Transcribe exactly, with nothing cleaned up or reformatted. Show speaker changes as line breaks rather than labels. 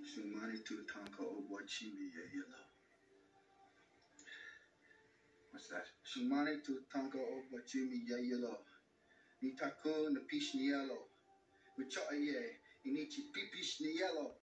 Shumani tutanka obwachimi ya yellow. What's that? Shumani tutanka obwachimi ya yellow. Nitako na pish ni yellow. Wicha ye, inichi pipish ni yellow.